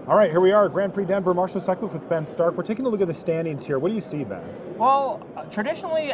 All right, here we are, Grand Prix Denver, Marshall Sutcliffe with Ben Stark. We're taking a look at the standings here. What do you see, Ben? Well, traditionally,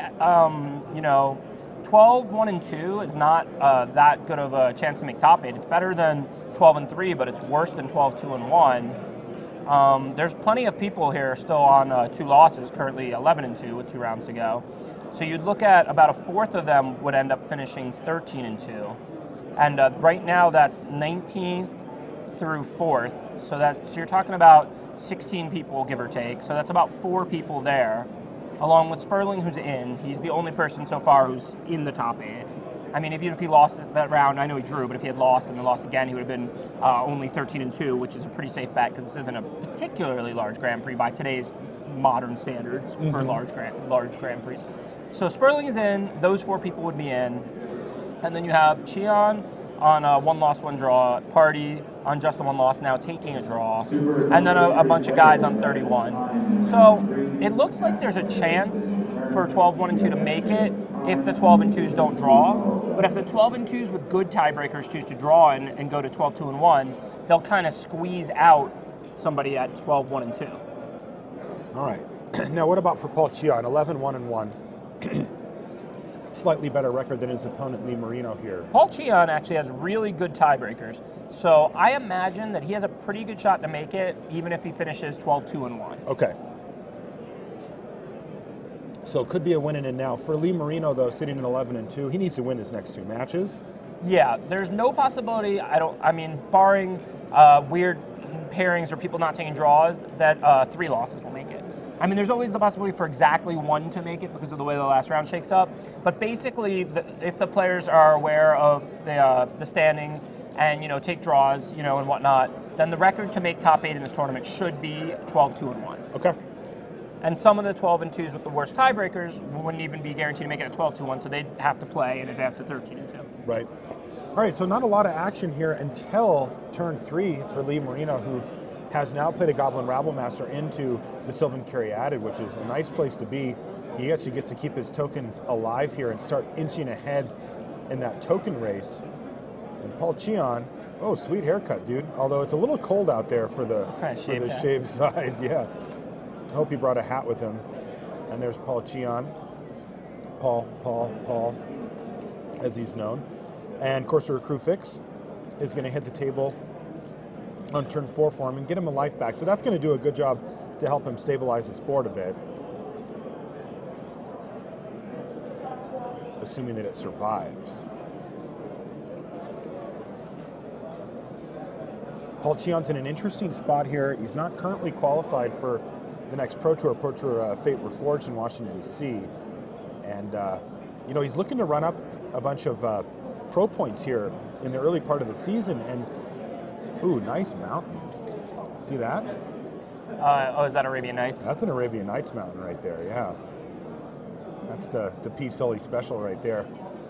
12, 1, and 2 is not that good of a chance to make top 8. It's better than 12 and 3, but it's worse than 12, 2, and 1. There's plenty of people here still on 2 losses, currently 11 and 2 with 2 rounds to go. So you'd look at about a fourth of them would end up finishing 13 and 2. And right now that's 19th through 4th. So you're talking about 16 people, give or take. So that's about 4 people there, along with Sperling, who's in. He's the only person so far who's in the top 8. I mean, even if he lost that round, I know he drew, but if he had lost and then lost again, he would have been only 13 and 2, which is a pretty safe bet because this isn't a particularly large Grand Prix by today's modern standards for large Grand Prix. So Sperling is in. Those 4 people would be in. And then you have Cheon on a 1 loss, 1 draw, Party on just the 1 loss, now taking a draw, and then a bunch of guys on 31. So it looks like there's a chance for 12, 1, and 2 to make it if the 12 and 2s don't draw. But if the 12 and 2s with good tiebreakers choose to draw and go to 12, 2, and 1, they'll kind of squeeze out somebody at 12, 1, and 2. All right. Now, what about for Paul Cheon? 11, 1, and 1. Slightly better record than his opponent, Lee Marino here. Paul Cheon actually has really good tiebreakers. So I imagine that he has a pretty good shot to make it, even if he finishes 12, 2, and 1. Okay. So it could be a win in and now. For Lee Marino, though, sitting at 11 and 2, he needs to win his next 2 matches. Yeah, there's no possibility, barring weird pairings or people not taking draws, that 3 losses will make it. I mean, there's always the possibility for exactly 1 to make it because of the way the last round shakes up. But basically, if the players are aware of the standings and take draws, and whatnot, then the record to make top 8 in this tournament should be 12, 2, and 1. Okay. And some of the 12 and 2s with the worst tiebreakers wouldn't even be guaranteed to make it at 12, 2, 1, so they'd have to play in advance to 13 and 2. Right. All right, so not a lot of action here until turn 3 for Lee Marino, who has now played a Goblin Rabblemaster into the Sylvan Caryatid, which is a nice place to be. He actually gets to keep his token alive here and start inching ahead in that token race. And Paul Cheon, oh, sweet haircut, dude. Although it's a little cold out there for the shaved sides, yeah. I hope he brought a hat with him. And there's Paul Cheon. Paul, as he's known. And Corsair Crew Fix is going to hit the table on turn 4 for him and get him a life back. So that's going to do a good job to help him stabilize his board a bit. Assuming that it survives. Paul Cheon's in an interesting spot here. He's not currently qualified for the next Pro Tour Fate Reforged in Washington, D.C. And, he's looking to run up a bunch of pro points here in the early part of the season. And ooh, nice mountain. See that? Is that Arabian Nights? That's an Arabian Nights mountain right there, yeah. That's the P. Sully special right there.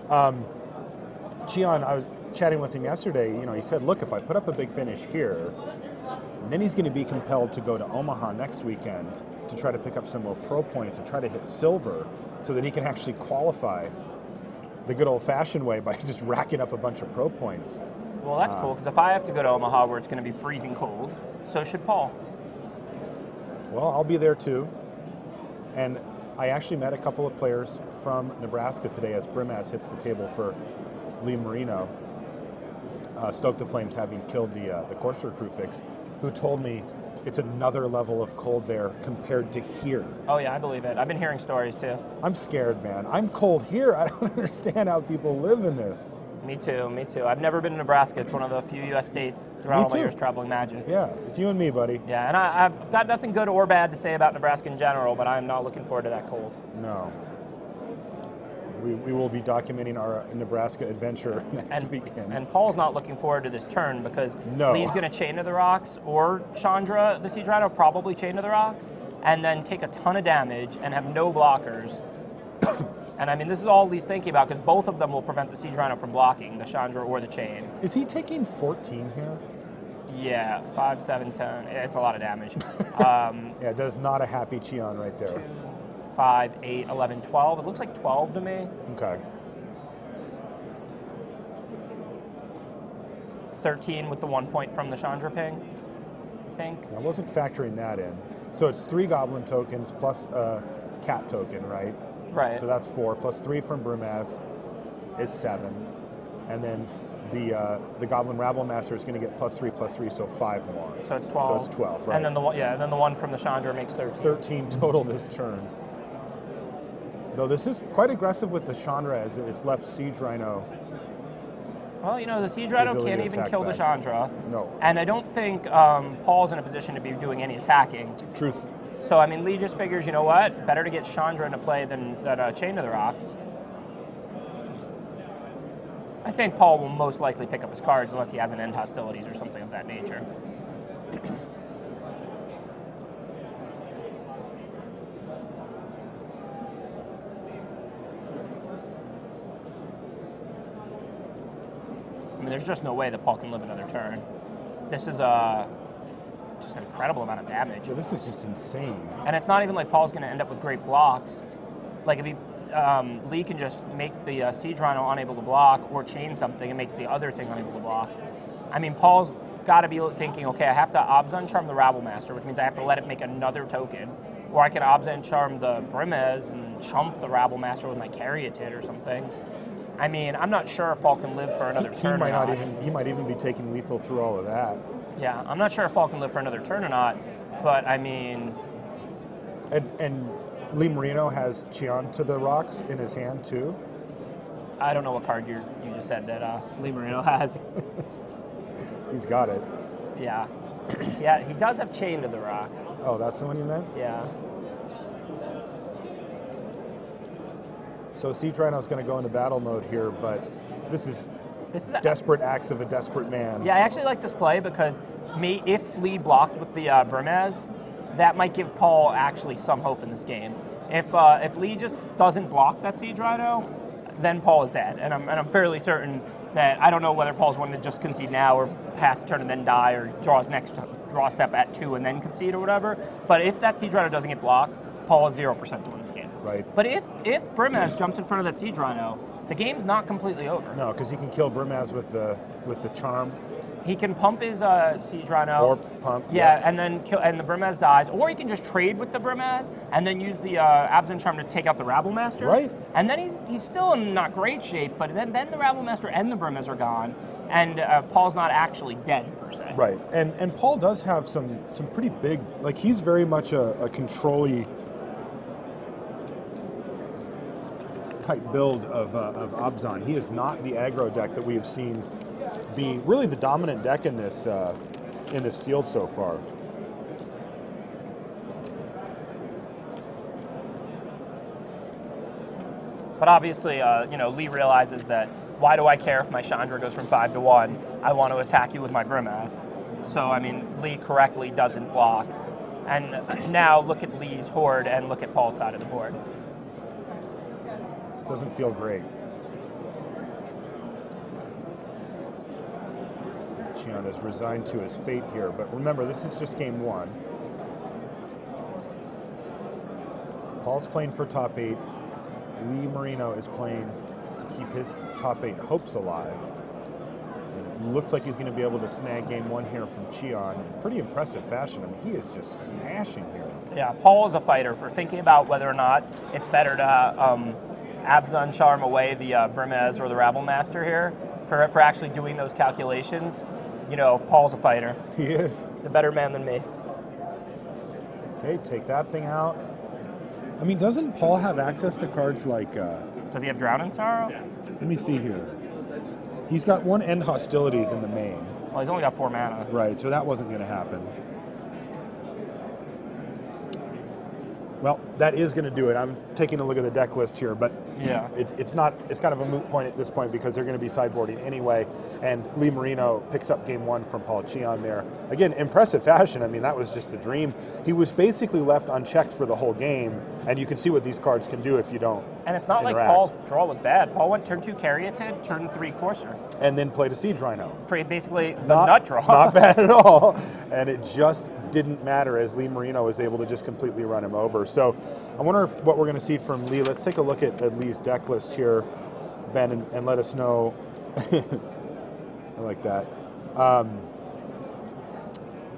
Cheon, I was chatting with him yesterday, he said, look, if I put up a big finish here, then he's going to be compelled to go to Omaha next weekend to try to pick up some more pro points and try to hit silver so that he can actually qualify the good old-fashioned way by just racking up a bunch of pro points. Well, that's cool, because if I have to go to Omaha where it's going to be freezing cold, so should Paul. Well, I'll be there too. And I actually met a couple of players from Nebraska today as Brimaz hits the table for Lee Marino. Stoke the Flames having killed the Corsair Crew Fix, who told me it's another level of cold there compared to here. Oh yeah, I believe it. I've been hearing stories too. I'm scared, man. I'm cold here. I don't understand how people live in this. Me too. I've never been to Nebraska. It's one of the few U.S. states throughout all my years traveling Magic. Yeah, it's you and me, buddy. Yeah, and I've got nothing good or bad to say about Nebraska in general, but I'm not looking forward to that cold. No. We will be documenting our Nebraska adventure next weekend. And Paul's not looking forward to this turn because Lee's going to chain to the rocks, or Chandra, the Siege Rhino, probably chain to the rocks, and then take a ton of damage and have no blockers. And I mean, this is all Lee's thinking about because both of them will prevent the Siege Rhino from blocking, the Chandra or the chain. Is he taking 14 here? Yeah, 5, 7, 10. It's a lot of damage. Yeah, that's not a happy Cheon right there. 5, 8, 11, 12. It looks like 12 to me. Okay. 13 with the 1 point from the Chandra ping. think. I wasn't factoring that in. So it's 3 goblin tokens plus a cat token, right? Right. So that's 4, plus 3 from Brumaz is 7. And then the Goblin Rabble Master is going to get +3, so 5 more. So it's 12. So it's 12, right? And then the one from the Chandra makes 13. 13 total this turn. Though this is quite aggressive with the Chandra as it's left Siege Rhino. Well, you know, the Siege Rhino can't even kill the Chandra. No. And I don't think Paul's in a position to be doing any attacking. Truth. So, I mean, Lee just figures, you know what? Better to get Chandra into play than Chain to the Rocks. I think Paul will most likely pick up his cards unless he has an end hostilities or something of that nature. I mean, there's just no way that Paul can live another turn. This is just an incredible amount of damage. Yeah, this is just insane. And it's not even like Paul's going to end up with great blocks. Like if he, Lee can just make the Siege Rhino unable to block or chain something and make the other thing unable to block. I mean, Paul's got to be thinking, okay, I have to Abzan Charm the Rabble Master, which means I have to let it make another token. Or I can Abzan Charm the Brimez and chump the Rabble Master with my Caryatid or something. I mean, I'm not sure if Paul can live for another turn or not. He might even be taking lethal through all of that. Yeah, I'm not sure if Paul can live for another turn or not, but I mean... And Lee Marino has Cheon to the Rocks in his hand too? I don't know what card you just said that Lee Marino has. He's got it. Yeah. Yeah, he does have Chain to the Rocks. Oh, that's the one you meant? Yeah. So Siege Rhino's going to go into battle mode here, but this is desperate acts of a desperate man. Yeah, I actually like this play because if Lee blocked with the Brimez, that might give Paul actually some hope in this game. If Lee just doesn't block that Siege Rhino, then Paul is dead. And I'm fairly certain that I don't know whether Paul's wanting to just concede now or pass turn and then die or draw step at 2 and then concede or whatever. But if that Siege Rhino doesn't get blocked, Paul is 0% to win this game. Right. But if Brimez jumps in front of that Siege Rhino, the game's not completely over. No, because he can kill Brimaz with the charm. He can pump his Siege Rhino. Or pump. Yeah, and then the Brimez dies. Or he can just trade with the Brimez and then use the Abzan Charm to take out the Rabble Master. Right. And then he's still in not great shape, but then the Rabble Master and the Brimez are gone, and Paul's not actually dead, per se. Right. And Paul does have some pretty big, like he's very much a control-y type build of Abzan. He is not the aggro deck that we have seen be really the dominant deck in this field so far. But obviously, Lee realizes that why do I care if my Chandra goes from 5 to 1? I want to attack you with my Brimaz. So, I mean, Lee correctly doesn't block. And now look at Lee's Horde and look at Paul's side of the board. This doesn't feel great. Cheon is resigned to his fate here, but remember, this is just game 1. Paul's playing for top 8. Lee Marino is playing to keep his top 8 hopes alive. And it looks like he's going to be able to snag game 1 here from Cheon in pretty impressive fashion. I mean, he is just smashing here. Yeah, Paul is a fighter for thinking about whether or not it's better to Abzan Charm away the Brimez or the Rabble Master here for actually doing those calculations. You know, Paul's a fighter. He is. He's a better man than me. Okay, take that thing out. I mean, doesn't Paul have access to cards like... Does he have Drown in Sorrow? Let me see here. He's got 1 End Hostilities in the main. Well, he's only got 4 mana. Right, so that wasn't going to happen. Well, that is going to do it. I'm taking a look at the deck list here, but yeah, it's kind of a moot point at this point because they're going to be sideboarding anyway, and Lee Marino picks up game 1 from Paul Cheon there. Again, impressive fashion. I mean, that was just the dream. He was basically left unchecked for the whole game, and you can see what these cards can do if you don't And it's not interact. like Paul's draw was bad. Paul went turn 2 Caryatid, turn 3 Courser. And then played a Siege Rhino. Basically the nut draw. Not bad at all. And it just didn't matter as Lee Marino was able to just completely run him over. So I wonder what we're going to see from Lee. Let's take a look at Lee's deck list here, Ben, and let us know. I like that.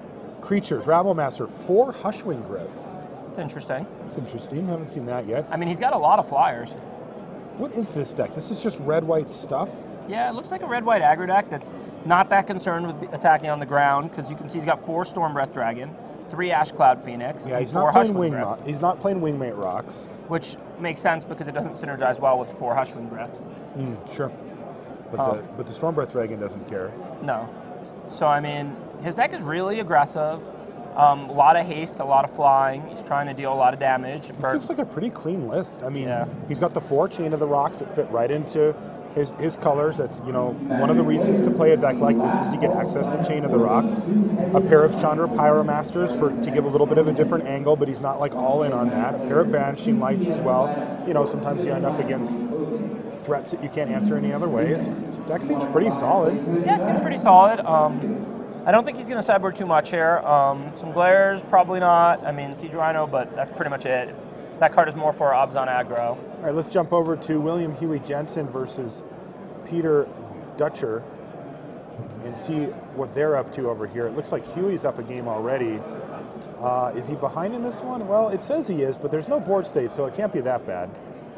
Creatures, Rabblemaster, 4 Hushwing Griff. It's interesting. It's interesting. Haven't seen that yet. I mean, he's got a lot of flyers. What is this deck? This is just red-white stuff? Yeah, it looks like a red-white aggro deck that's not that concerned with attacking on the ground, because you can see he's got 4 Stormbreath Dragon, 3 Ash Cloud Phoenix, Yeah, and he's 4 not playing Hushwing Griff, He's not playing Wingmate Rocks. which makes sense because it doesn't synergize well with 4 Hushwing Griffs. Sure. But the Stormbreath Dragon doesn't care. No. So, I mean, his deck is really aggressive. A lot of haste, a lot of flying. He's trying to deal a lot of damage. This looks like a pretty clean list. I mean, Yeah. he's got the 4 Chain of the Rocks that fit right into his colors. That's, you know, one of the reasons to play a deck like this is you get access to Chain of the Rocks. A pair of Chandra Pyromasters to give a little bit of a different angle, but he's not like all in on that. A pair of Banishing Lights as well. You know, sometimes you end up against threats that you can't answer any other way. This deck seems pretty solid. Yeah, it seems pretty solid. I don't think he's going to sideboard too much here. Some Glares, probably not. I mean, Siege Rhino, but that's pretty much it. That card is more for Abzan aggro. All right, let's jump over to William Huey Jensen versus Peter Dutcher and see what they're up to over here. It looks like Huey's up a game already. Is he behind in this one? Well, it says he is, but there's no board state, so it can't be that bad.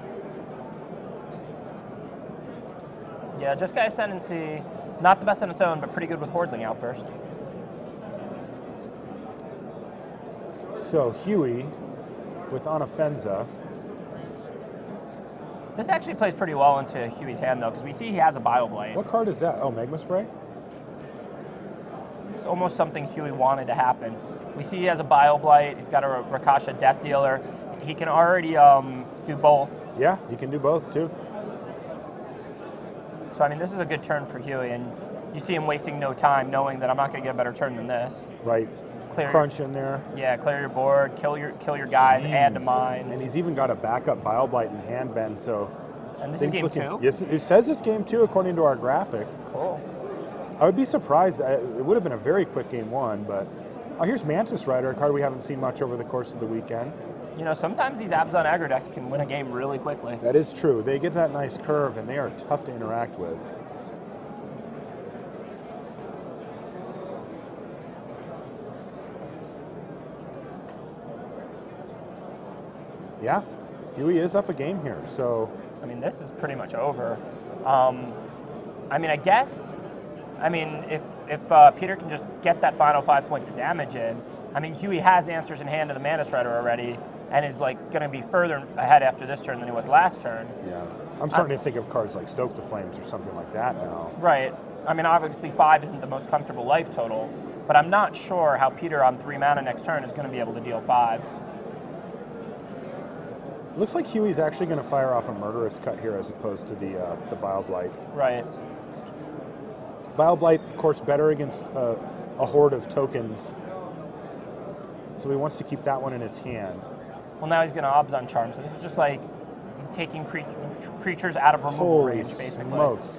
Yeah, Just Guy Ascendancy, not the best on its own, but pretty good with Hordling Outburst. So Huey with Anafenza. This actually plays pretty well into Huey's hand, though, because we see he has a Bioblade. What card is that? Oh, Magma Spray? It's almost something Huey wanted to happen. We see he has a Bioblight. He's got a Rakasha Death Dealer. He can already do both. Yeah, you can do both, too. So, I mean, this is a good turn for Huey, and you see him wasting no time knowing that I'm not going to get a better turn than this. Right. Clear Crunch in there. Yeah, clear your board, kill your guys, add to mine. And he's even got a backup Bioblight in hand, Ben, so... And this is game 2? Yes, it says it's game 2 according to our graphic. Cool. I would be surprised. It would have been a very quick game 1, but... Oh, here's Mantis Rider, a card we haven't seen much over the course of the weekend. You know, sometimes these Abzan aggro decks can win a game really quickly. That is true. They get that nice curve, and they are tough to interact with. Yeah, Huey is up a game here, so... I mean, this is pretty much over. I mean, I guess... I mean, if Peter can just get that final 5 points of damage in, I mean, Huey has answers in hand to the Mantis Rider already, and is like going to be further ahead after this turn than he was last turn. Yeah, I'm starting to think of cards like Stoke the Flames or something like that now. Right. I mean, obviously 5 isn't the most comfortable life total, but I'm not sure how Peter on 3 mana next turn is going to be able to deal 5. Looks like Huey's actually going to fire off a Murderous Cut here as opposed to the Bioblight. Right. Bioblight, of course, better against a horde of tokens, so he wants to keep that one in his hand. Well, now he's going to Abzan Charm, so this is just like taking creatures out of removal range, basically. Smokes.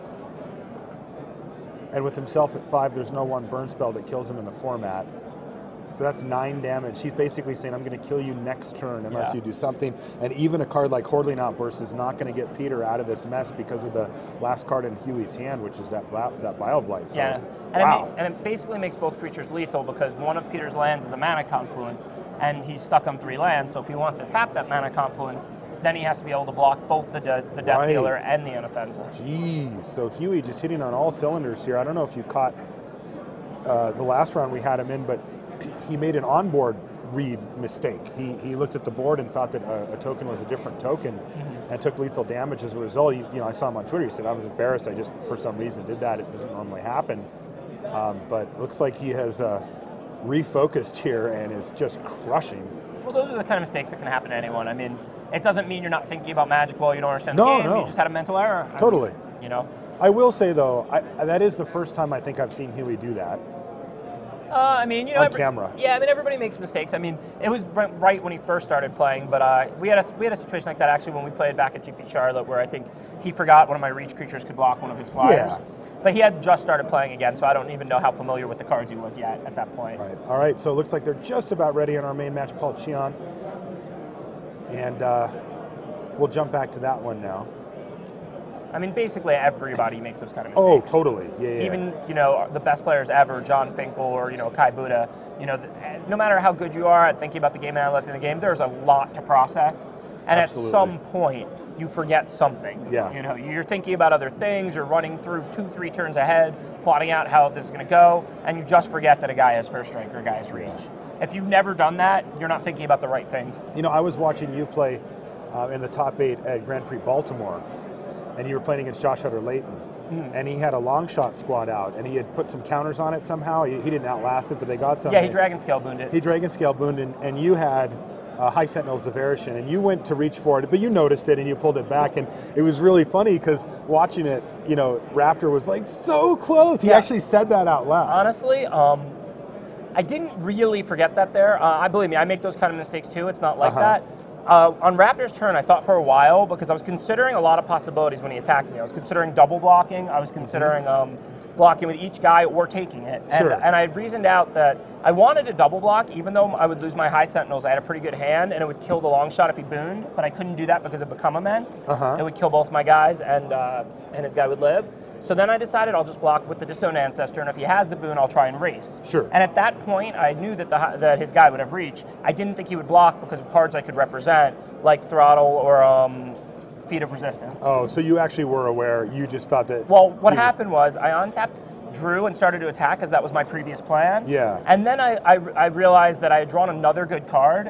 And with himself at 5, there's no one burn spell that kills him in the format. So that's 9 damage. He's basically saying, I'm going to kill you next turn unless you do something. And even a card like Hordling Outburst is not going to get Peter out of this mess because of the last card in Huey's hand, which is that Bioblight. So, yeah, and, wow. it basically makes both creatures lethal because one of Peter's lands is a mana confluence, and he's stuck on 3 lands. So if he wants to tap that mana confluence, then he has to be able to block both the Death Dealer and the Inoffensive. Jeez, so Huey just hitting on all cylinders here. I don't know if you caught the last round we had him in, but he made an onboard read mistake. He looked at the board and thought that a token was a different token and took lethal damage as a result. You know, I saw him on Twitter. He said, I was embarrassed. I just, for some reason, did that. It doesn't normally happen. But it looks like he has refocused here and is just crushing. Well, those are the kind of mistakes that can happen to anyone. I mean, it doesn't mean you're not thinking about Magic while you don't understand the game. No. You just had a mental error. Totally. You know? I will say, though, that is the first time I think I've seen Huey do that. I mean, you know, on camera. Yeah, I mean, everybody makes mistakes. I mean, it was right when he first started playing, but we had a situation like that actually when we played back at GP Charlotte, where I think he forgot one of my reach creatures could block one of his flyers. Yeah. But he had just started playing again, so I don't even know how familiar with the cards he was yet at that point. Right. All right. So it looks like they're just about ready in our main match, Paul Cheon, and we'll jump back to that one now. I mean, basically everybody makes those kind of Oh, mistakes. totally. Yeah. Even, the best players ever, John Finkel or, Kai Buddha, no matter how good you are at thinking about the game and analyzing the game, there's a lot to process. And Absolutely. at some point, you forget something. Yeah. You're thinking about other things, you're running through 2-3 turns ahead, plotting out how this is going to go, and you just forget that a guy has first strike or a guy has reach. If you've never done that, you're not thinking about the right things. I was watching you play in the top 8 at Grand Prix Baltimore, and you were playing against Josh Utter-Layton. And he had a long shot squad out, and he had put some counters on it somehow. He didn't outlast it, but they got something. Yeah, he Dragon Scale booned it. He Dragon Scale booned, and you had High Sentinel Zaverishin, and you went to reach for it, but you noticed it and you pulled it back, and it was really funny because watching it, Raptor was like so close. He actually said that out loud. Honestly, I didn't really forget that there. I believe me, I make those kind of mistakes too. It's not like that. On Raptor's turn, I thought for a while, because I was considering a lot of possibilities when he attacked me. I was considering double blocking. I was considering blocking with each guy or taking it. And I reasoned out that I wanted to double block, even though I would lose my high sentinels. I had a pretty good hand, and it would kill the long shot if he booned, but I couldn't do that because it become immense. It would kill both my guys, and his guy would live. So then I decided I'll just block with the Disowned Ancestor, and if he has the boon, I'll try and race. And at that point, I knew that his guy would have reach. I didn't think he would block because of cards I could represent, like Throttle or Feat of Resistance. Oh, so you actually were aware. You just thought that... Well, what happened was I untapped, drew, and started to attack, because that was my previous plan. And then I realized that I had drawn another good card,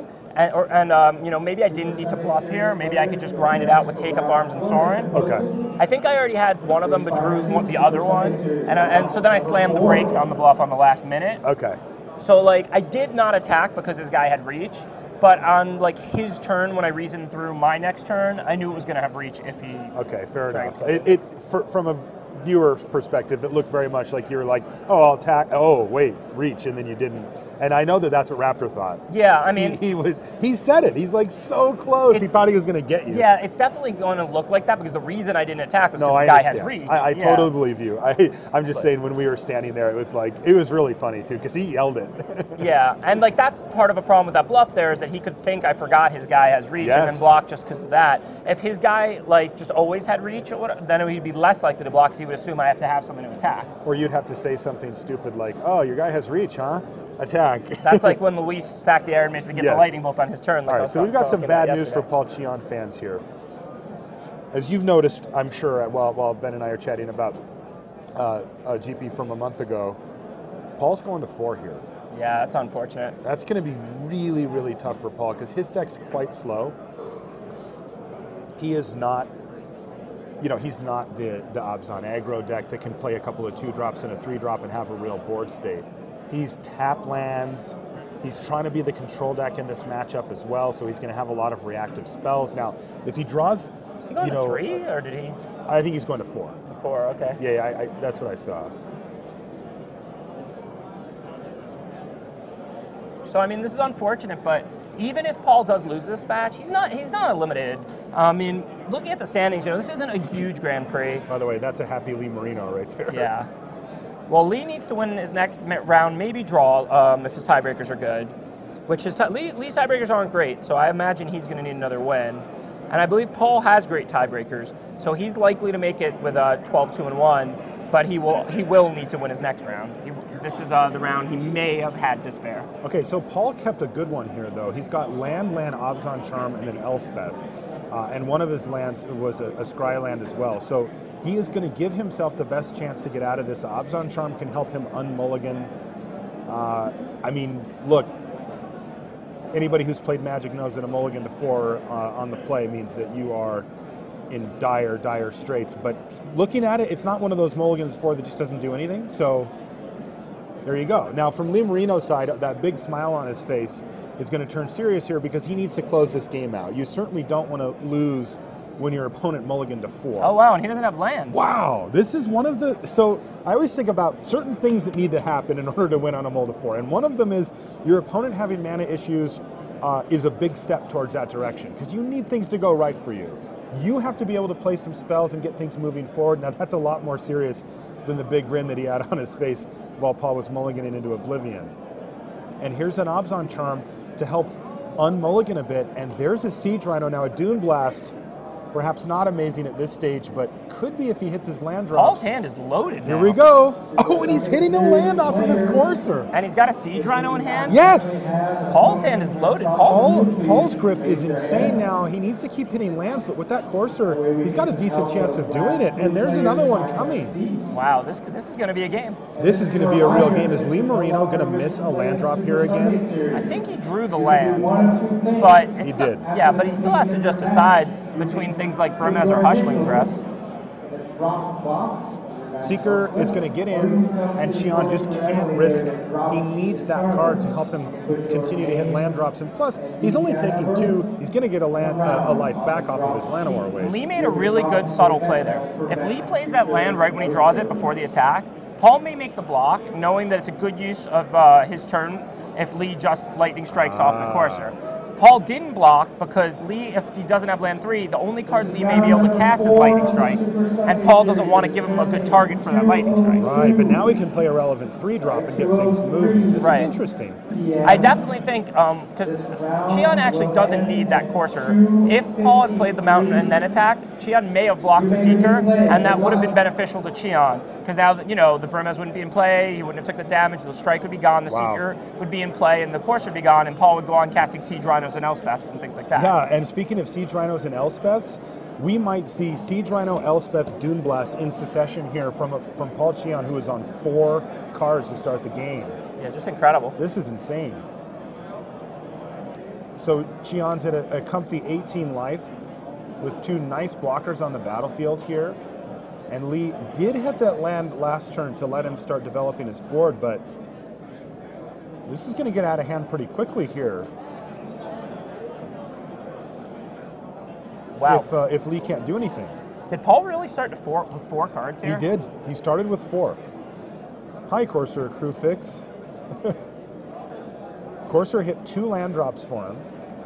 and maybe I didn't need to bluff here. Maybe I could just grind it out with Take Up Arms and Sorin. I think I already had one of them, but drew the other one, and so then I slammed the brakes on the bluff on the last minute. So I did not attack because his guy had reach, but on his turn, when I reasoned through my next turn, I knew it was going to have reach if he. Fair enough. From a viewer's perspective, it looked very much like you were like, oh, I'll attack. Oh, wait, reach, and then you didn't. And I know that that's what Raptor thought. Yeah, I mean... He said it. He's like so close. He thought he was going to get you. Yeah, it's definitely going to look like that, because the reason I didn't attack was because the guy has reach. I totally believe you. I'm just saying, when we were standing there, it was really funny, too, because he yelled it. And that's part of a problem with that bluff there, is that he could think I forgot his guy has reach and then block just because of that. If his guy, just always had reach, or whatever, then he'd be less likely to block, because he would assume I have to have something to attack. Or you'd have to say something stupid like, oh, your guy has reach, huh? Attack. That's like when Luis sacked the Air Mace to get the lightning bolt on his turn. All right, so we've got some bad news for Paul Cheon fans here. As you've noticed, I'm sure, while Ben and I are chatting about a GP from a month ago, Paul's going to 4 here. Yeah, that's unfortunate. That's going to be really, really tough for Paul, because his deck's quite slow. He is not, he's not the Abzan aggro deck that can play a couple of 2-drops and a 3-drop and have a real board state. He's tap lands. He's trying to be the control deck in this matchup as well, so he's going to have a lot of reactive spells. Now, if he draws... Is he going to 3, or did he... I think he's going to 4. To 4, okay. Yeah, that's what I saw. So, I mean, this is unfortunate, but even if Paul does lose this match, he's not eliminated. I mean, looking at the standings, this isn't a huge Grand Prix. By the way, that's a happy Lee Marino right there. Yeah. Well, Lee needs to win his next round, maybe draw if his tiebreakers are good, which Lee's tiebreakers aren't great, so I imagine he's going to need another win. And I believe Paul has great tiebreakers, so he's likely to make it with a 12-2-1, but he will need to win his next round. This is the round he may have had Despair. Okay, so Paul kept a good one here, though. He's got land, Abzan Charm, and then Elspeth. And one of his lands was a Scry land as well. So he is going to give himself the best chance to get out of this. Abzan Charm can help him unmulligan. I mean, look, anybody who's played Magic knows that a mulligan to 4 on the play means that you are in dire straits. But looking at it, it's not one of those mulligans 4 that just doesn't do anything. So there you go. Now, from Lee Marino's side, that big smile on his face is going to turn serious here, because he needs to close this game out. You certainly don't want to lose when your opponent mulliganed to 4. Oh, wow, and he doesn't have land. Wow, this is one of the... So I always think about certain things that need to happen in order to win on a mull to 4, and one of them is your opponent having mana issues is a big step towards that direction, because you need things to go right for you. You have to be able to play some spells and get things moving forward. Now, that's a lot more serious than the big grin that he had on his face while Paul was mulliganing into Oblivion. And here's an Abzan Charm to help unmulligan a bit, and there's a Siege Rhino, now a Dune Blast Perhaps not amazing at this stage, but could be if he hits his land drops. Paul's hand is loaded Here now. we go. Oh, and he's hitting a land off of his courser. And he's got a Siege Rhino in hand? Yes! Paul's hand is loaded. Paul's grip is insane now. He needs to keep hitting lands, but with that courser, he's got a decent chance of doing it. And there's another one coming. Wow, this is going to be a game. This is going to be a real game. Is Lee Marino going to miss a land drop here again? I think he drew the land, but He did. Yeah, but he still has to just decide between things like Burmese or Hushling Breath. Seeker is going to get in, and Cheon just can't risk. He needs that card to help him continue to hit land drops. And plus, he's only taking 2. He's going to get a life back off of his Llanowar waves. Lee made a really good subtle play there. If Lee plays that land right when he draws it before the attack, Paul may make the block, knowing that it's a good use of his turn if Lee just lightning strikes off the courser. Paul didn't block because Lee, if he doesn't have land 3, the only card Lee may be able to cast is Lightning Strike, and Paul doesn't want to give him a good target for that Lightning Strike. Right, but now he can play a relevant 3-drop and get things moving. This is interesting. I definitely think, because Cheon actually doesn't need that courser. If Paul had played the mountain and then attacked, Cheon may have blocked the Seeker, and that would have been beneficial to Cheon, because now, the Burmese wouldn't be in play, he wouldn't have took the damage, the strike would be gone, the Seeker would be in play, and the courser would be gone, and Paul would go on casting Siege Rhinos and Elspeths and things like that. Yeah, and speaking of Siege Rhinos and Elspeths, we might see Siege Rhino, Elspeth, Dune Blast in succession here from Paul Cheon, who is on 4 cards to start the game. Yeah, just incredible. This is insane. So Cheon's at a comfy 18 life with 2 nice blockers on the battlefield here. And Lee did hit that land last turn to let him start developing his board, but this is going to get out of hand pretty quickly here. Wow. If Lee can't do anything. Did Paul really start with 4 cards here? He did. He started with 4. Hi, Courser Crew Fix. Courser hit 2 land drops for him.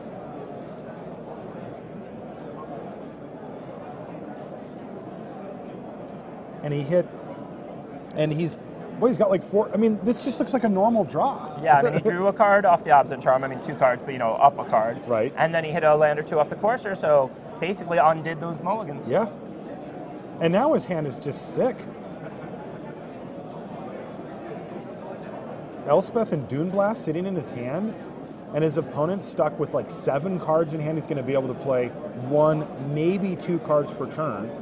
And he's got like 4. I mean, this just looks like a normal draw. Yeah, I mean, he drew a card off the Abzan Charm. I mean, 2 cards, but up a card. Right. And then he hit a land or 2 off the courser, so basically undid those mulligans. Yeah. And now his hand is just sick. Elspeth and Dune Blast sitting in his hand, and his opponent's stuck with like 7 cards in hand. He's going to be able to play 1, maybe 2 cards per turn.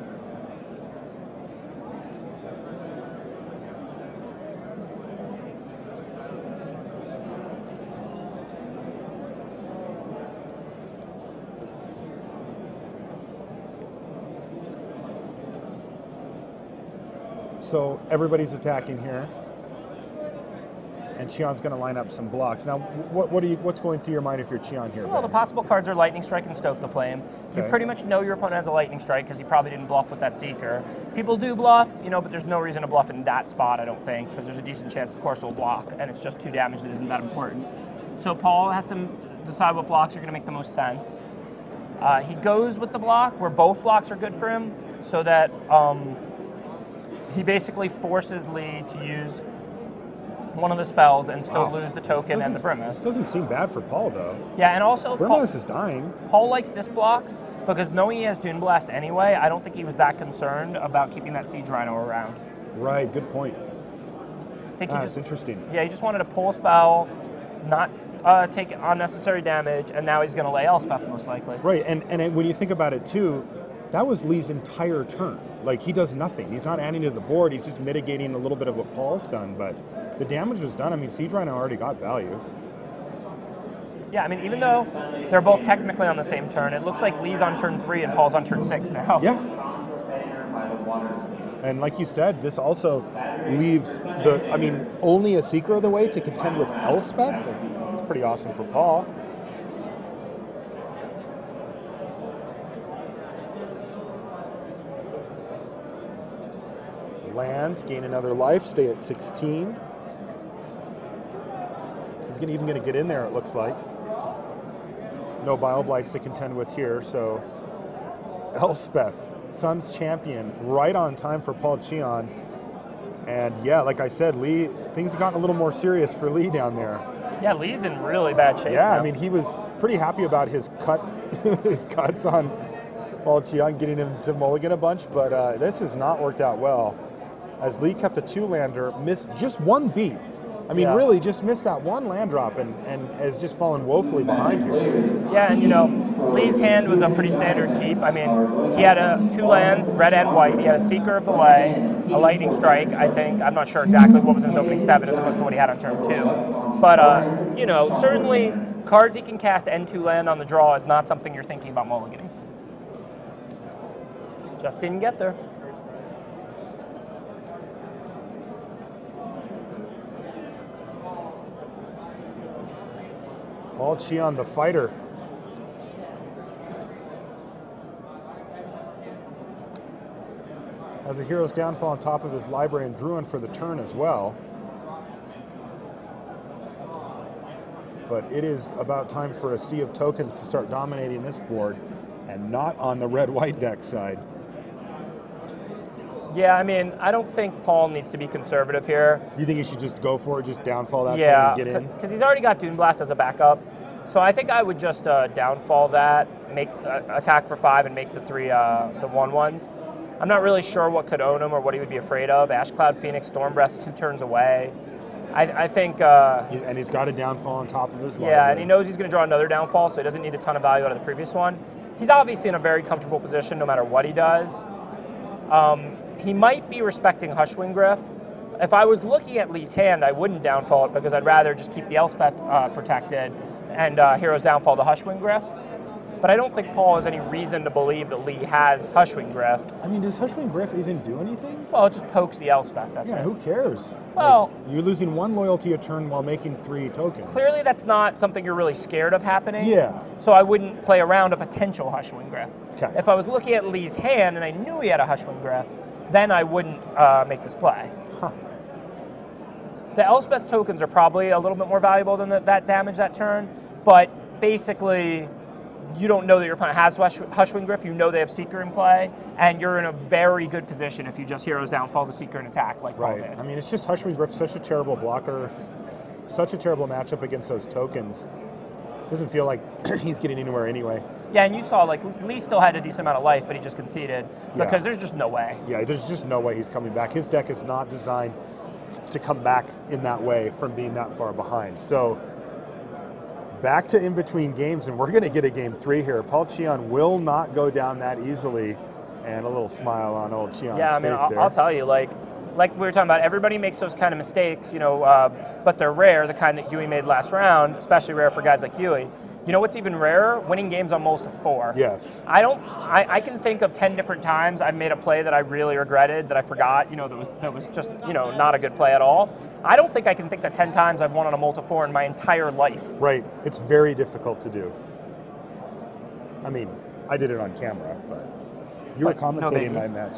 So everybody's attacking here, and Cheon's going to line up some blocks. Now, what's going through your mind if you're Cheon here? Well, the possible cards are Lightning Strike and Stoke the Flame. Okay. You pretty much know your opponent has a Lightning Strike because he probably didn't bluff with that Seeker. People do bluff, but there's no reason to bluff in that spot, I don't think, because there's a decent chance the course will block, and it's just 2 damage that isn't that important. So Paul has to decide what blocks are going to make the most sense. He goes with the block where both blocks are good for him, so that he basically forces Lee to use one of the spells and still lose the token and the Burmese. This doesn't seem bad for Paul, though. Yeah, and also Burmese is dying. Paul likes this block because knowing he has Dune Blast anyway, I don't think he was that concerned about keeping that Siege Rhino around. Right, good point. I think that's interesting. Yeah, he just wanted to pull a spell, not take unnecessary damage, and now he's going to lay Elspeth most likely. Right, and when you think about it too, that was Lee's entire turn. Like, he does nothing. He's not adding to the board. He's just mitigating a little bit of what Paul's done, but the damage was done. I mean, Siege Rhino already got value. Yeah, I mean, even though they're both technically on the same turn, it looks like Lee's on turn 3 and Paul's on turn 6 now. Yeah. And like you said, this also leaves only a Seeker of the way to contend with Elspeth. It's pretty awesome for Paul. Land, gain another life, stay at 16. He's even going to get in there, it looks like. No Bioblights to contend with here, so Elspeth, Sun's champion, right on time for Paul Cheon. And yeah, like I said, Lee, things have gotten a little more serious for Lee down there. Yeah, Lee's in really bad shape. Yeah, now. I mean, he was pretty happy about his cuts on Paul Cheon getting him to mulligan a bunch, but this has not worked out well. As Lee kept a 2-lander, missed just one beat. I mean, really just missed that one land drop and has just fallen woefully behind here. Yeah, and Lee's hand was a pretty standard keep. I mean, he had 2 lands, red and white. He had a Seeker of the Way, a Lightning Strike, I think. I'm not sure exactly what was in his opening 7 as opposed to what he had on turn 2. But, certainly cards he can cast and 2 land on the draw is not something you're thinking about mulliganing. Just didn't get there. Paul Cheon, the fighter. Has a Hero's Downfall on top of his library and Druin for the turn as well. But it is about time for a Sea of Tokens to start dominating this board, and not on the red-white deck side. Yeah, I mean, I don't think Paul needs to be conservative here. You think he should just go for it, just downfall that thing and get in? Because he's already got Dune Blast as a backup. So I think I would just downfall that, make attack for 5 and make the 3 the 1/1s. I'm not really sure what could own him or what he would be afraid of. Ash Cloud, Phoenix, Storm Breath, 2 turns away. I think... and he's got a downfall on top of his library. Yeah, and he knows he's going to draw another downfall, so he doesn't need a ton of value out of the previous one. He's obviously in a very comfortable position no matter what he does. He might be respecting Hushwing Griff. If I was looking at Lee's hand, I wouldn't downfall it because I'd rather just keep the Elspeth protected and Hero's Downfall the Hushwing Griff. But I don't think Paul has any reason to believe that Lee has Hushwing Griff. I mean, does Hushwing Griff even do anything? Well, it just pokes the Elspeth, that's it. Who cares? Well, you're losing 1 loyalty a turn while making 3 tokens. Clearly that's not something you're really scared of happening. Yeah. So I wouldn't play around a potential Hushwing Griff. Okay. If I was looking at Lee's hand and I knew he had a Hushwing Griff, then I wouldn't make this play. Huh. The Elspeth tokens are probably a little bit more valuable than that damage that turn, but basically you don't know that your opponent has Hushwing Griff, you know they have Seeker in play, and you're in a very good position if you just Hero's Downfall the Seeker and attack like Paul did. I mean, it's just Hushwing Griff, such a terrible blocker, such a terrible matchup against those tokens. Doesn't feel like he's getting anywhere anyway. Yeah, and you saw, like, Lee still had a decent amount of life, but he just conceded because there's just no way. Yeah, there's just no way he's coming back. His deck is not designed to come back in that way from being that far behind. So back to in-between games, and we're going to get a game 3 here. Paul Cheon will not go down that easily, and a little smile on old Cheon's face there. Yeah, I mean, I'll tell you, like we were talking about, everybody makes those kind of mistakes, but they're rare, the kind that Huey made last round, especially rare for guys like Huey. You know what's even rarer? Winning games on most of 4. Yes. I can think of 10 different times I've made a play that I really regretted, that I forgot, that was just, not a good play at all. I don't think I can think of 10 times I've won on a multi-4 in my entire life. Right. It's very difficult to do. I mean, I did it on camera, but you were commentating my match.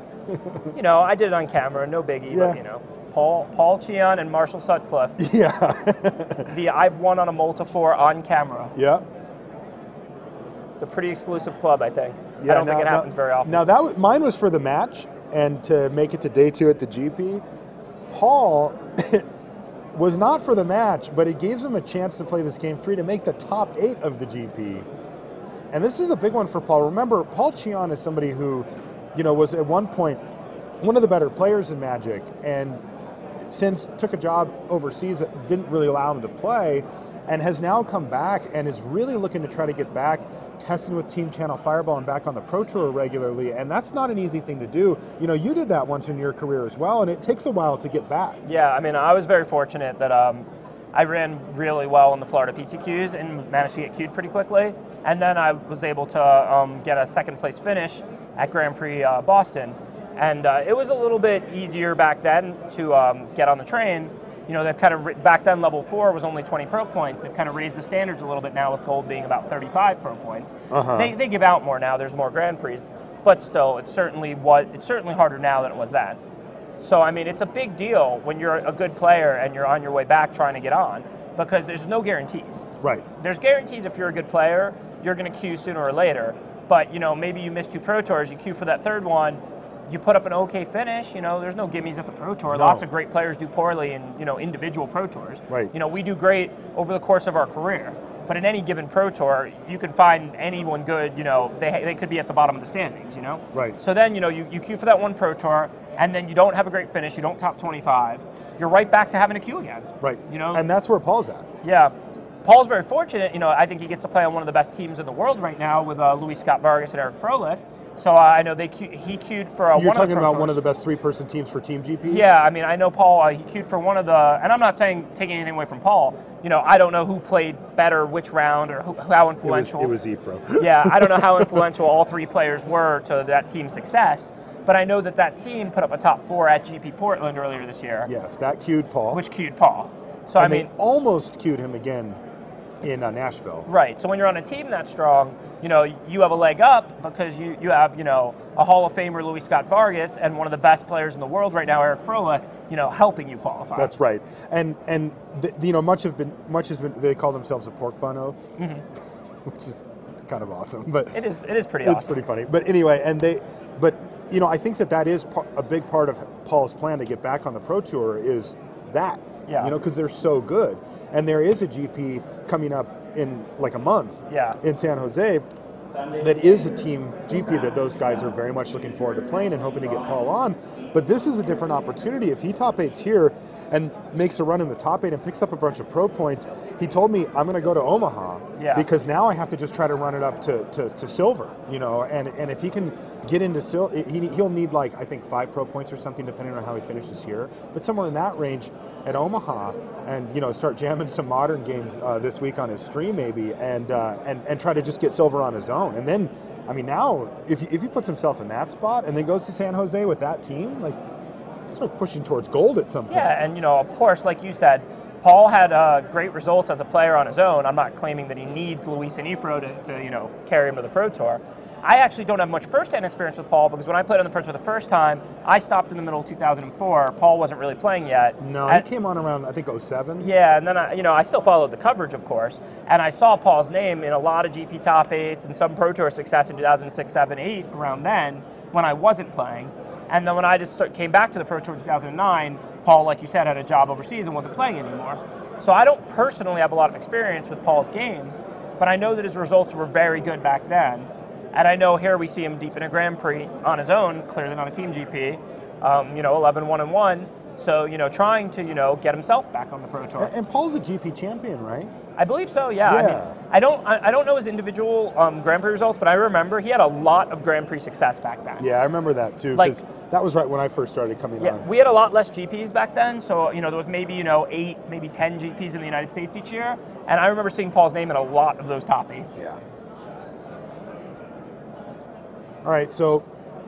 I did it on camera, no biggie, but Paul Cheon and Marshall Sutcliffe. Yeah. I've won on a multi-4 on camera. Yeah. It's a pretty exclusive club, I think. Yeah, I don't think it happens very often. Now mine was for the match and to make it to day 2 at the GP. Paul was not for the match, but it gives him a chance to play this game 3 to make the top 8 of the GP. And this is a big one for Paul. Remember, Paul Cheon is somebody who, was at one point one of the better players in Magic, and since took a job overseas that didn't really allow him to play, and has now come back and is really looking to try to get back, testing with Team Channel Fireball and back on the Pro Tour regularly, and that's not an easy thing to do. You did that once in your career as well, and it takes a while to get back. Yeah, I mean, I was very fortunate that I ran really well in the Florida PTQs and managed to get queued pretty quickly, and then I was able to get a second place finish at Grand Prix Boston. And it was a little bit easier back then to get on the train. They've kind of, back then level 4 was only 20 pro points. They've kind of raised the standards a little bit now with gold being about 35 pro points. They give out more now, there's more Grand Prix, but still, it's certainly harder now than it was then. So, I mean, it's a big deal when you're a good player and you're on your way back trying to get on, because there's no guarantees. Right. There's guarantees if you're a good player, you're going to queue sooner or later. But, maybe you miss 2 Pro Tours, you queue for that 3rd one, you put up an okay finish, there's no gimmies at the Pro Tour. No. Lots of great players do poorly in, individual Pro Tours. Right. We do great over the course of our career. But in any given Pro Tour, you can find anyone good, they could be at the bottom of the standings, Right. So then, you queue for that one Pro Tour, and then you don't have a great finish, you don't top 25, you're right back to having a queue again. Right. And that's where Paul's at. Yeah. Paul's very fortunate, I think he gets to play on one of the best teams in the world right now with Luis Scott Vargas and Eric Froelich. So I know he queued for You're talking about tours. one of the best 3-person teams for Team GP? Yeah, I mean, I know Paul, he queued for one of the, and I'm not taking anything away from Paul, I don't know who played better which round or how influential. It was Ephraim. Yeah, I don't know how influential all 3 players were to that team's success, but I know that team put up a top 4 at GP Portland earlier this year. Yes, that queued Paul. Which queued Paul. So and they almost queued him again in Nashville. Right. So when you're on a team that strong, you have a leg up because you have, a Hall of Famer, Luis Scott Vargas, and one of the best players in the world right now, Eric Froelich, helping you qualify. That's right. And much has been they call themselves a pork bun oath, which is kind of awesome. But it is pretty awesome. It's pretty funny. But anyway, I think that is a big part of Paul's plan to get back on the Pro Tour is that. Yeah. Because they're so good. And there is a GP coming up in like a month in San Jose that is a team GP that those guys are very much looking forward to playing and hoping to get Paul on. But this is a different opportunity. If he top 8's here and makes a run in the top 8 and picks up a bunch of pro points, he told me, I'm going to go to Omaha because now I have to just try to run it up to silver, and if he can get into silver, he'll need I think 5 pro points or something depending on how he finishes here, but somewhere in that range at Omaha, and start jamming some modern games this week on his stream maybe, and try to just get silver on his own. And then, I mean, now if he puts himself in that spot and then goes to San Jose with that team, starts pushing towards gold at some point. Yeah, and of course, like you said, Paul had great results as a player on his own. I'm not claiming that he needs Luis and Ifro to carry him to the Pro Tour. I actually don't have much first-hand experience with Paul because when I played on the Pro Tour the first time, I stopped in the middle of 2004. Paul wasn't really playing yet. No, he came on around, I think, 07. Yeah, and then I still followed the coverage, of course, and I saw Paul's name in a lot of GP top 8s and some Pro Tour success in 2006, 7, 8, around then, when I wasn't playing. And then when I just came back to the Pro Tour in 2009, Paul, like you said, had a job overseas and wasn't playing anymore. So I don't personally have a lot of experience with Paul's game, but I know that his results were very good back then. And I know here we see him deep in a Grand Prix on his own, clearly not a team GP, 11-1-1. So, trying to, get himself back on the Pro Tour. And Paul's a GP champion, right? I believe so, yeah. I mean, I don't know his individual Grand Prix results, but I remember he had a lot of Grand Prix success back then. Yeah, I remember that too, because that was right when I first started coming on. We had a lot less GPs back then, so there was maybe 8, maybe 10 GPs in the United States each year, and I remember seeing Paul's name in a lot of those top 8s. Yeah. All right, so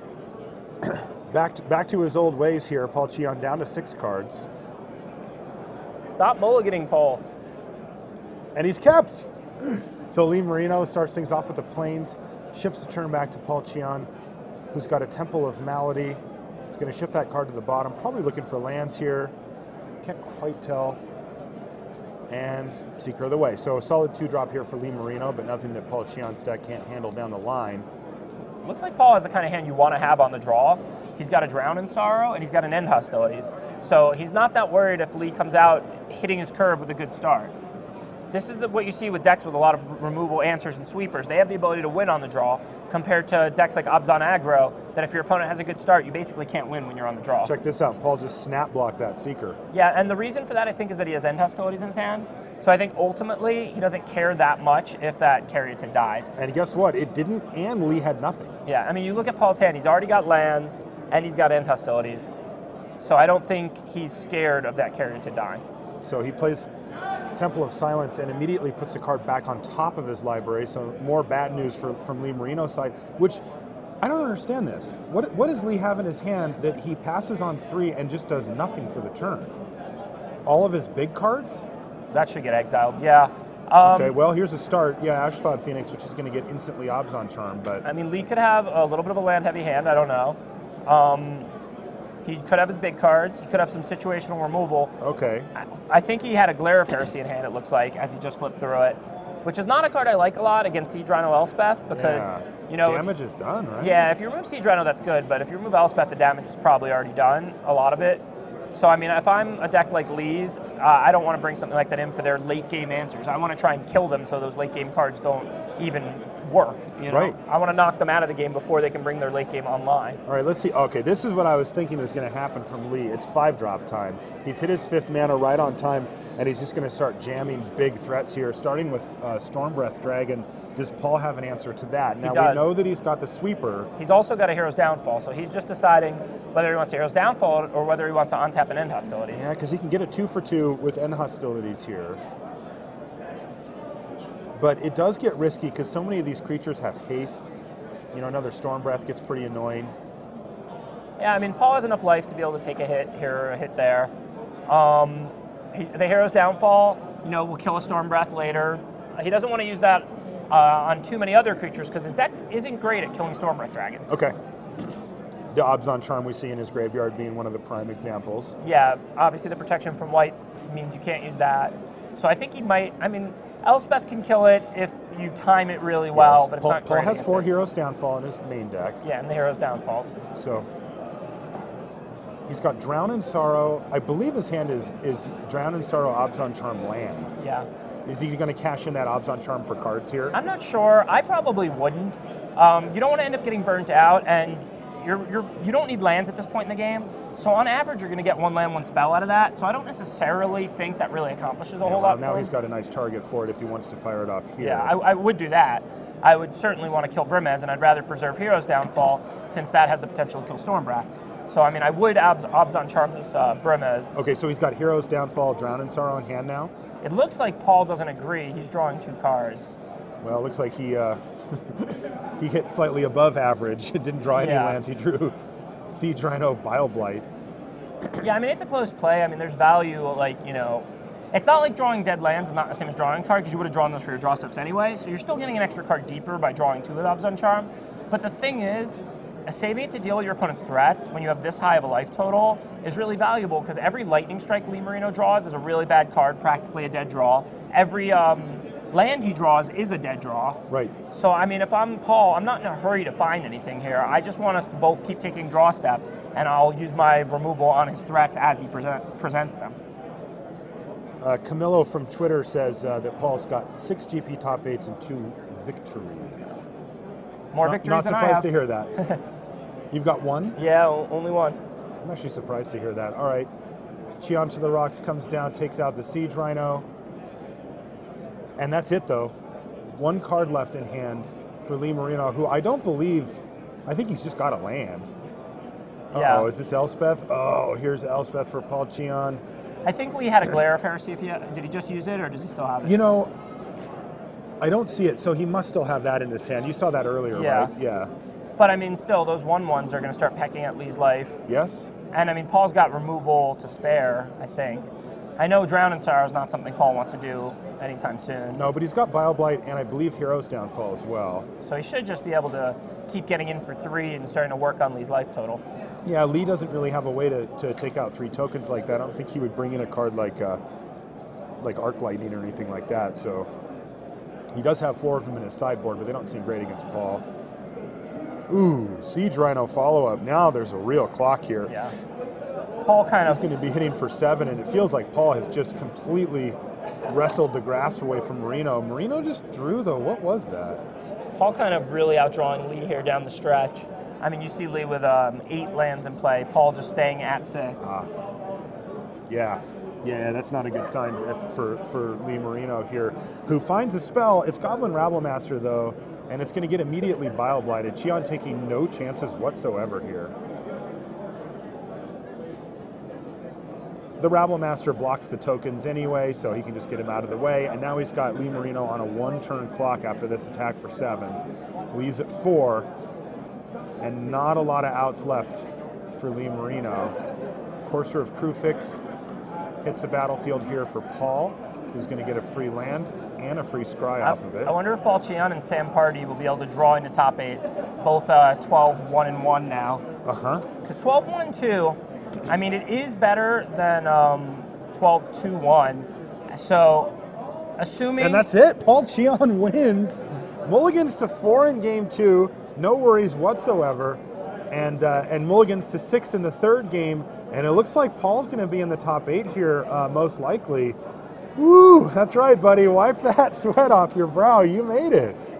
back to his old ways here. Paul Cheon down to 6 cards. Stop mulliganing, Paul. And he's kept. So Lee Marino starts things off with the Plains, ships the turn back to Paul Cheon, who's got a Temple of Malady. He's going to ship that card to the bottom, probably looking for lands here. Can't quite tell. And Seeker of the Way. So a solid 2-drop here for Lee Marino, but nothing that Paul Cheon's deck can't handle down the line. Looks like Paul has the kind of hand you want to have on the draw. He's got a Drown in Sorrow, and he's got an End Hostilities. So he's not that worried if Lee comes out hitting his curve with a good start. This is what you see with decks with a lot of removal answers and sweepers. They have the ability to win on the draw compared to decks like Abzan Aggro, that if your opponent has a good start, you basically can't win when you're on the draw. Check this out. Paul just snap blocked that Seeker. Yeah, and the reason for that, I think, is that he has End Hostilities in his hand. So I think ultimately he doesn't care that much if that Caryatid dies. And guess what? It didn't, and Lee had nothing. Yeah, I mean, you look at Paul's hand, he's already got lands, and he's got End Hostilities. So I don't think he's scared of that Caryatid dying. So he plays Temple of Silence and immediately puts the card back on top of his library. So more bad news from Lee Marino's side, which I don't understand this. What does Lee have in his hand that he passes on 3 and just does nothing for the turn? All of his big cards? That should get exiled, yeah. Okay, well, here's a start. Yeah, Ashcloud Phoenix, which is going to get instantly Abzan Charm, but... I mean, Lee could have a little bit of a land-heavy hand, I don't know. He could have his big cards. He could have some situational removal. Okay. I think he had a Glare of Heresy in hand, it looks like, as he just flipped through it, which is not a card I like a lot against Siege Rhino Elspeth, because, damage is done, right? Yeah, if you remove Siege Rhino, that's good, but if you remove Elspeth, the damage is probably already done, a lot of it. So, I mean, if I'm a deck like Lee's, I don't want to bring something like that in for their late game answers. I want to try and kill them so those late game cards don't even work. You know? Right. I want to knock them out of the game before they can bring their late game online. All right, let's see. Okay, this is what I was thinking was going to happen from Lee. It's 5-drop time. He's hit his 5th mana right on time, and he's just going to start jamming big threats here, starting with Stormbreath Dragon. Does Paul have an answer to that? Now, we know that he's got the sweeper. He's also got a Hero's Downfall, so he's just deciding whether he wants a Hero's Downfall or whether he wants to untap and end hostilities. Yeah, because he can get a 2-for-2 with end hostilities here. But it does get risky because so many of these creatures have haste. You know, another Stormbreath gets pretty annoying. Yeah, I mean, Paul has enough life to be able to take a hit here or a hit there. The Hero's Downfall, you know, will kill a Stormbreath later. He doesn't want to use that on too many other creatures because his deck isn't great at killing Stormbreath Dragons. Okay. The Abzan Charm we see in his graveyard being one of the prime examples. Yeah, obviously the protection from white means you can't use that. So I think he might, I mean, Elspeth can kill it if you time it really well, but it's not great. Paul has 4 Heroes Downfall in his main deck. Yeah, and the Heroes Downfalls. So he's got Drown in Sorrow. I believe his hand is Drown in Sorrow, Abzan Charm land. Yeah. Is he going to cash in that Abzan Charm for cards here? I'm not sure. I probably wouldn't. You don't want to end up getting burnt out, and you don't need lands at this point in the game. So on average, you're going to get 1 land, 1 spell out of that. So I don't necessarily think that really accomplishes a whole lot. Now he's got a nice target for it if he wants to fire it off here. Yeah, I would do that. I would certainly want to kill Brimez, and I'd rather preserve Hero's Downfall since that has the potential to kill Stormbreaths. So I mean, I would Abzan Charm this Brimez. Okay, so he's got Hero's Downfall, Drown in Sorrow in hand now. It looks like Paul doesn't agree. He's drawing 2 cards. Well, it looks like he he hit slightly above average. Didn't draw any lands. He drew Siege Rhino, Bile Blight. Yeah, I mean, it's a close play. I mean, there's value, like, you know, it's not like drawing dead lands is not the same as drawing a card because you would have drawn those for your draw steps anyway. So you're still getting an extra card deeper by drawing 2 with Abzan Charm. But the thing is, saving it to deal with your opponent's threats when you have this high of a life total is really valuable because every Lightning Strike Lee Marino draws is a really bad card, practically a dead draw. Every land he draws is a dead draw. Right. So, I mean, if I'm Paul, I'm not in a hurry to find anything here. I just want us to both keep taking draw steps, and I'll use my removal on his threats as he presents them. Camillo from Twitter says that Paul's got 6 GP top 8s and 2 victories. More victories than I have. Not surprised to hear that. You've got 1? Yeah, only 1. I'm actually surprised to hear that. All right. Cheon to the Rocks comes down, takes out the Siege Rhino. And that's it, though. 1 card left in hand for Lee Marino, who I don't believe, I think he's just got a land. Yeah. Is this Elspeth? Oh, here's Elspeth for Paul Cheon. I think Lee had a Glare of Heresy. Did he just use it, or does he still have it? You know, I don't see it, so he must still have that in his hand. You saw that earlier, right? Yeah. But, I mean, still, those 1/1s are going to start pecking at Lee's life. Yes. And, I mean, Paul's got removal to spare, I think. I know Drown in Sorrow is not something Paul wants to do anytime soon. No, but he's got Bile Blight and I believe Hero's Downfall as well. So he should just be able to keep getting in for 3 and starting to work on Lee's life total. Yeah, Lee doesn't really have a way to take out 3 tokens like that. I don't think he would bring in a card like Arc Lightning or anything like that. So he does have 4 of them in his sideboard, but they don't seem great against Paul. Ooh, Siege Rhino follow-up. Now there's a real clock here. Yeah. Paul He's going to be hitting for 7, and it feels like Paul has just completely wrestled the grasp away from Marino. Marino just drew, though. What was that? Paul kind of really outdrawing Lee here down the stretch. I mean, you see Lee with 8 lands in play. Paul just staying at 6. Yeah, that's not a good sign for Lee Marino here, who finds a spell. It's Goblin Rabblemaster, though, and it's going to get immediately Bile Blighted. Cheon taking no chances whatsoever here. The Rabblemaster blocks the tokens anyway, so he can just get him out of the way. And now he's got Lee Marino on a 1-turn clock after this attack for 7. Lee's at 4, and not a lot of outs left for Lee Marino. Courser of Krufix hits the battlefield here for Paul, who's going to get a free land and a free scry off of it. I wonder if Paul Cheon and Sam Party will be able to draw into top 8, both 12-1-1 now. Because 12-1-2, I mean, it is better than 12-2-1. So, assuming... And that's it. Paul Cheon wins. Mulligans to 4 in game 2. No worries whatsoever. and mulligans to 6 in the third game, and it looks like Paul's going to be in the top 8 here, most likely. Woo, that's right, buddy. Wipe that sweat off your brow. You made it.